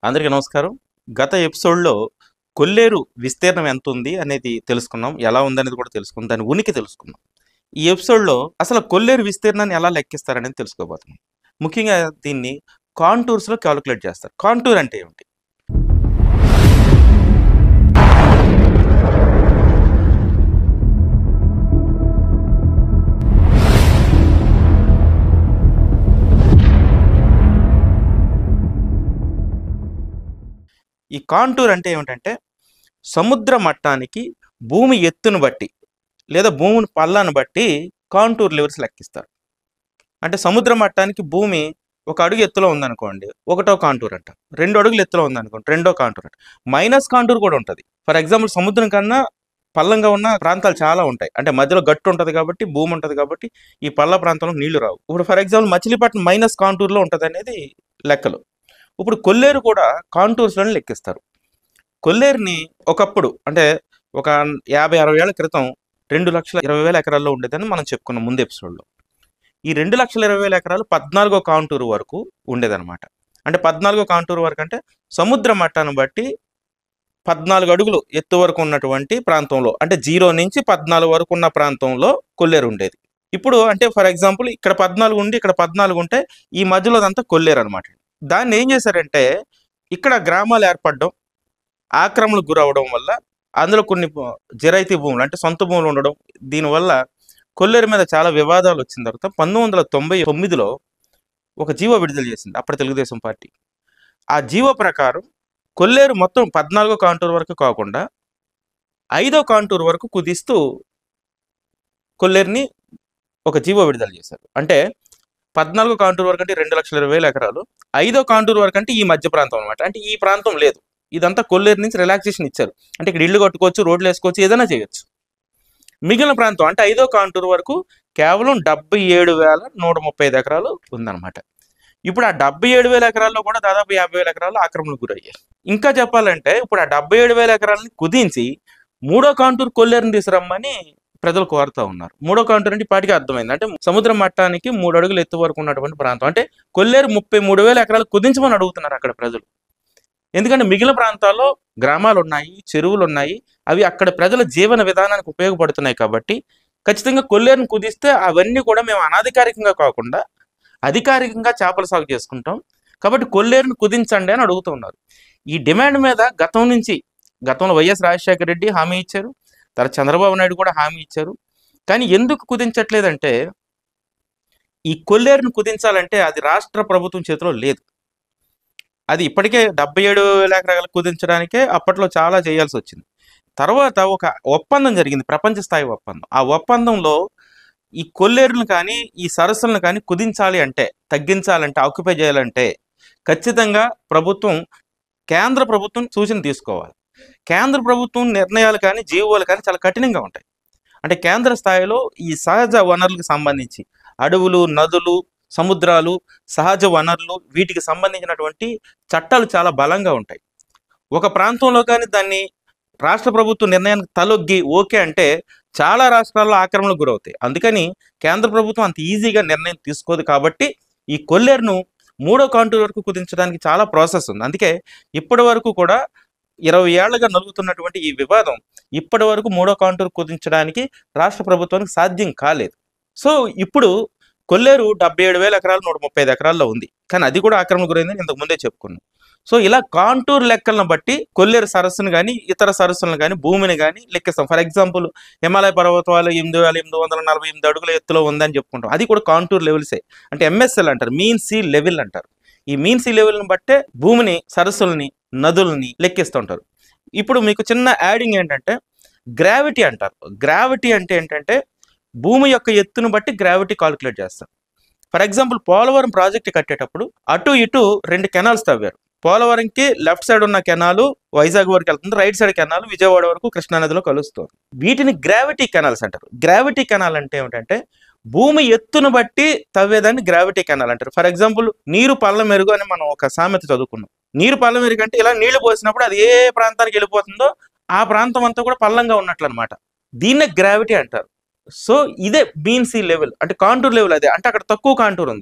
అందరికీ నమస్కారం. గత ఎపిసోడ్‌లో కొల్లేరు విస్తీర్ణం ఎంతుంది అనేది తెలుసుకున్నాం. ఎలా ఉందనేది కూడా తెలుసుకున్నాం. దాని ఉనికి తెలుసుకున్నాం. ఈ ఎపిసోడ్‌లో అసలు కొల్లేరు విస్తీర్ణాన్ని ఎలా లెక్కిస్తారనేది తెలుసుకోబోతున్నాం. ముఖ్యంగా దీన్ని కాంటూర్స్‌లో కాలిక్యులేట్ చేస్తారు. కాంటూర్ అంటే ఏమిటి? ఈ కాంటూర్ అంటే ఏమిటంటే సముద్ర మట్టానికి భూమి ఎత్తును బట్టి లేదా భూమిని పల్లాన్ని బట్టి కాంటూర్ లెవెల్స్ లెక్కిస్తారు. అంటే సముద్ర మట్టానికి భూమి ఒక అడుగు ఎత్తులో ఉందనుకోండి, ఒకటో కాంటూర్ అంట. 2 అడుగులు ఎత్తులో ఉందనుకోండి, రెండో కాంటూర్ అంట. మైనస్ కాంటూర్ కూడా ఉంటుంది. ఫర్ ఎగ్జాంపుల్ సముద్రం కన్నా పల్లంగా ఉన్న ప్రాంతాలు చాలా ఉంటాయి. అంటే మధ్యలో గట్టు ఉంటుంది కాబట్టి, భూమి ఉంటుంది కాబట్టి ఈ పల్ల ప్రాంతంలో నీళ్లు రావు. ఇప్పుడు ఫర్ ఎగ్జాంపుల్ మచిలీపట్నం మైనస్ కాంటూర్లో ఉంటుంది అనేది లెక్కలు. ఇప్పుడు కొల్లేరు కూడా కాంటూర్స్లోనే లెక్కిస్తారు. కొల్లేరుని ఒకప్పుడు అంటే ఒక 50-60 ఏళ్ల క్రితం 2,20,000 ఎకరాల్లో ఉండేదని మనం చెప్పుకున్నాం ముందు ఎపిసోడ్లో. ఈ 2,20,000 ఎకరాలు 14 కాంటూరు వరకు ఉండేదన్నమాట. అంటే 14 కాంటూరు వరకు అంటే సముద్ర మట్టాన్ని బట్టి 14 అడుగులు ఎత్తు వరకు ఉన్నటువంటి ప్రాంతంలో, అంటే 0 నుంచి 14 వరకు ఉన్న ప్రాంతంలో కొల్లేరు ఉండేది. ఇప్పుడు అంటే ఫర్ ఎగ్జాంపుల్ ఇక్కడ 14 ఉండి ఇక్కడ 14 ఉంటే ఈ మధ్యలో అదంతా కొల్లేరు అనమాట. దాన్ని ఏం చేశారంటే ఇక్కడ గ్రామాలు ఏర్పడడం, ఆక్రమణకు గురవడం వల్ల అందులో కొన్ని జిరైతీ భూములు అంటే సొంత భూములు ఉండడం, దీనివల్ల కొల్లేరు మీద చాలా వివాదాలు వచ్చిన తర్వాత 1999లో ఒక జీవో విడుదల చేసింది అప్పటి తెలుగుదేశం పార్టీ. ఆ జీవో ప్రకారం కొల్లేరు మొత్తం 14 కాంటూర్ వరకు కాకుండా 5వ కాంటూర్ వరకు కుదిస్తూ కొల్లేరుని ఒక జీవో విడుదల చేశారు. అంటే 14 కాంటూర్ వరకు అంటే 2,20,000 ఎకరాలు, 5వ కాంటూర్ వరకు అంటే ఈ మధ్య ప్రాంతం అనమాట. అంటే ఈ ప్రాంతం లేదు, ఇదంతా కొల్లేరు నుంచి రిలాక్సేషన్ ఇచ్చారు. అంటే ఇక్కడ ఇళ్ళు కట్టుకోవచ్చు, రోడ్లు వేసుకోవచ్చు, ఏదైనా చేయొచ్చు. మిగిలిన ప్రాంతం అంటే 5వ కాంటూర్ వరకు కేవలం 77,135 ఎకరాలు ఉందన్నమాట. ఇప్పుడు ఆ 77,000 ఎకరాల్లో కూడా దాదాపు 50,000 ఎకరాలు ఆక్రమణకు గురయ్యాయి. ఇంకా చెప్పాలంటే ఇప్పుడు ఆ 77,000 ఎకరాలని కుదించి 3వ కాంటూర్ కొల్లేరుని తీసుకురమ్మని ప్రజలు కోరుతూ ఉన్నారు. 3వ కాంటూర్ అంటే ఇప్పటికే అర్థమైంది, అంటే సముద్ర మట్టానికి 3 అడుగులు ఎత్తు వరకు ఉన్నటువంటి ప్రాంతం. అంటే కొల్లేరు 33,000 ఎకరాలు కుదించమని అడుగుతున్నారు అక్కడ ప్రజలు. ఎందుకంటే మిగిలిన ప్రాంతాల్లో గ్రామాలు ఉన్నాయి, చెరువులు ఉన్నాయి, అవి అక్కడ ప్రజల జీవన విధానానికి ఉపయోగపడుతున్నాయి కాబట్టి ఖచ్చితంగా కొల్లేరుని కుదిస్తే అవన్నీ కూడా మేము అనధికారికంగా కాకుండా అధికారికంగా చేపల సాగు చేసుకుంటాం కాబట్టి కొల్లేరుని కుదించండి అని అడుగుతున్నారు. ఈ డిమాండ్ మీద గతంలో వైఎస్ రాజశేఖర రెడ్డి హామీ ఇచ్చారు, తర్వాత చంద్రబాబు నాయుడు కూడా హామీ ఇచ్చారు. కానీ ఎందుకు కుదించట్లేదంటే ఈ కొల్లేరుని కుదించాలంటే అది రాష్ట్ర ప్రభుత్వం చేతిలో లేదు. అది ఇప్పటికే 77,000 ఎకరాలు కుదించడానికే అప్పట్లో చాలా చేయాల్సి వచ్చింది. తర్వాత ఒక ఒప్పందం జరిగింది, ప్రపంచ స్థాయి ఒప్పందం. ఆ ఒప్పందంలో ఈ కొల్లేరులను కానీ ఈ సరస్సులను కానీ కుదించాలి అంటే, తగ్గించాలంటే, ఆక్యుపై చేయాలంటే ఖచ్చితంగా కేంద్ర ప్రభుత్వం సూచన తీసుకోవాలి. కేంద్ర ప్రభుత్వం నిర్ణయాలు కానీ జీవోలు కానీ చాలా కఠినంగా ఉంటాయి. అంటే కేంద్ర స్థాయిలో ఈ సహజ వనరులకు సంబంధించి అడవులు, నదులు, సముద్రాలు, సహజ వనరులు, వీటికి సంబంధించినటువంటి చట్టాలు చాలా బలంగా ఉంటాయి. ఒక ప్రాంతంలో కానీ దాన్ని రాష్ట్ర ప్రభుత్వ నిర్ణయానికి తలొగ్గి ఓకే అంటే చాలా రాష్ట్రాల్లో ఆక్రమణకు గురవుతాయి. అందుకని కేంద్ర ప్రభుత్వం అంత ఈజీగా నిర్ణయం తీసుకోదు. కాబట్టి ఈ కొల్లేరును 3వ కాంటూర్ వరకు కుదించడానికి చాలా ప్రాసెస్ ఉంది. అందుకే ఇప్పటి వరకు కూడా 20 ఏళ్లుగా నలుగుతున్నటువంటి ఈ వివాదం ఇప్పటి వరకు 3వ కాంటూర్ కుదించడానికి రాష్ట్ర ప్రభుత్వానికి సాధ్యం కాలేదు. సో ఇప్పుడు కొల్లేరు 77,000 ఎకరాలు 135 ఎకరాల్లో ఉంది, కానీ అది కూడా ఆక్రమణ గురైందని ఇంతకు ముందే చెప్పుకున్నాం. సో ఇలా కాంటూర్ లెక్కలను బట్టి కొల్లేరు సరస్సును కానీ ఇతర సరస్సులను కానీ భూమిని కానీ లెక్కిస్తాం. ఫర్ ఎగ్జాంపుల్ హిమాలయ పర్వతాలు 8,848 అడుగుల ఎత్తులో ఉందని చెప్పుకుంటాం, అది కూడా కాంటూర్ లెవెల్సే. అంటే MSL అంటారు, మీన్ సీ లెవెల్ అంటారు. ఈ మీన్ సీ లెవెల్ని బట్టే భూమిని, సరస్సులని, నదులని లెక్కిస్తూ ఉంటారు. ఇప్పుడు మీకు చిన్న యాడింగ్ ఏంటంటే గ్రావిటీ అంటారు. గ్రావిటీ అంటే ఏంటంటే భూమి యొక్క ఎత్తును బట్టి గ్రావిటీ కాలిక్యులేట్ చేస్తారు. ఫర్ ఎగ్జాంపుల్ పోలవరం ప్రాజెక్ట్ కట్టేటప్పుడు అటు ఇటు 2 కెనాల్స్ తవ్వారు. పోలవరంకి లెఫ్ట్ సైడ్ ఉన్న కెనాలు వైజాగ్ వరకు వెళ్తుంది, రైట్ సైడ్ కెనాలు విజయవాడ వరకు కృష్ణానదిలో కలుస్తుంది. వీటిని గ్రావిటీ కెనాల్స్ అంటారు. గ్రావిటీ కెనాల్ అంటే ఏమిటంటే భూమి ఎత్తును బట్టి తవ్వేదాన్ని గ్రావిటీ కెనాల్ అంటారు. ఫర్ ఎగ్జాంపుల్ నీరు పల్ల మెరుగు అని మనం ఒక సామెత చదువుకున్నాం. నీరు పల్ల మెరుగు అంటే ఇలా నీళ్లు పోసినప్పుడు అది ఏ ప్రాంతానికి వెళ్ళిపోతుందో ఆ ప్రాంతం అంతా కూడా పల్లంగా ఉన్నట్లు అనమాట. దీన్నే గ్రావిటీ అంటారు. సో ఇదే మీన్ సీ లెవెల్, అంటే కాంటూర్ లెవెల్ అదే. అంటే అక్కడ తక్కువ కాంటూర్ ఉంది.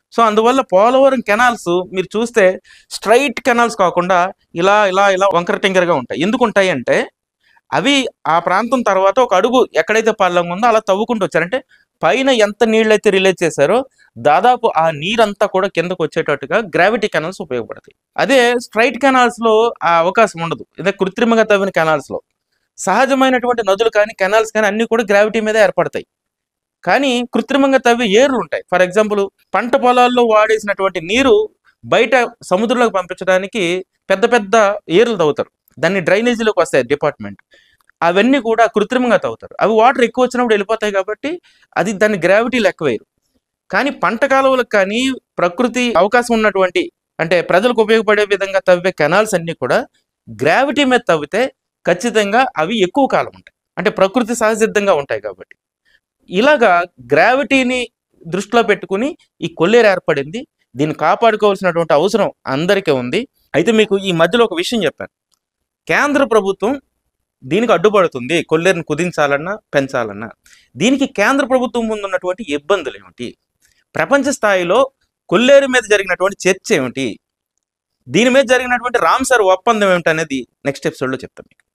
సో అందువల్ల పోలవరం కెనాల్స్ మీరు చూస్తే స్ట్రైట్ కెనాల్స్ కాకుండా ఇలా ఇలా ఇలా వంకర టింకరగా ఉంటాయి. ఎందుకు ఉంటాయి అంటే అవి ఆ ప్రాంతం తర్వాత ఒక అడుగు ఎక్కడైతే పల్లంగా ఉందో అలా తవ్వుకుంటూ వచ్చారంటే పైన ఎంత నీళ్ళైతే రిలీజ్ చేశారో దాదాపు ఆ నీరంతా కూడా కిందకు వచ్చేటట్టుగా గ్రావిటీ కెనాల్స్ ఉపయోగపడతాయి. అదే స్ట్రైట్ కెనాల్స్ లో ఆ అవకాశం ఉండదు. ఇదే కృత్రిమంగా తవ్విన కెనాల్స్ లో సహజమైనటువంటి నదులు కానీ కెనాల్స్ కానీ అన్ని కూడా గ్రావిటీ మీద ఏర్పడతాయి. కానీ కృత్రిమంగా తవ్వి ఏర్లు ఉంటాయి. ఫర్ ఎగ్జాంపుల్ పంట పొలాల్లో వాడేసినటువంటి నీరు బయట సముద్రంలోకి పంపించడానికి పెద్ద పెద్ద ఏర్లు తవ్వుతారు. దాన్ని డ్రైనేజీలోకి వస్తాయి డిపార్ట్మెంట్. అవన్నీ కూడా కృత్రిమంగా తవ్వుతారు. అవి వాటర్ ఎక్కువ వచ్చినప్పుడు వెళ్ళిపోతాయి కాబట్టి అది దాన్ని గ్రావిటీ లెక్క వేయరు. కానీ పంట కాలువలకు కానీ ప్రకృతి అవకాశం ఉన్నటువంటి అంటే ప్రజలకు ఉపయోగపడే విధంగా తవ్వే కెనాల్స్ అన్నీ కూడా గ్రావిటీ మీద తవ్వితే ఖచ్చితంగా అవి ఎక్కువ కాలం ఉంటాయి. అంటే ప్రకృతి సహజసిద్ధంగా ఉంటాయి కాబట్టి. ఇలాగా గ్రావిటీని దృష్టిలో పెట్టుకుని ఈ కొల్లేరు ఏర్పడింది. దీన్ని కాపాడుకోవాల్సినటువంటి అవసరం అందరికీ ఉంది. అయితే మీకు ఈ మధ్యలో ఒక విషయం చెప్పాను. కేంద్ర ప్రభుత్వం దీనికి అడ్డుపడుతుంది, కొల్లేరుని కుదించాలన్నా పెంచాలన్నా. దీనికి కేంద్ర ప్రభుత్వం ముందు ఉన్నటువంటి ఇబ్బందులు ఏమిటి, ప్రపంచ స్థాయిలో కొల్లేరు మీద జరిగినటువంటి చర్చ ఏమిటి, దీని మీద జరిగినటువంటి రామ్సర్ ఒప్పందం ఏమిటి అనేది నెక్స్ట్ ఎపిసోడ్లో చెప్తాను మీకు.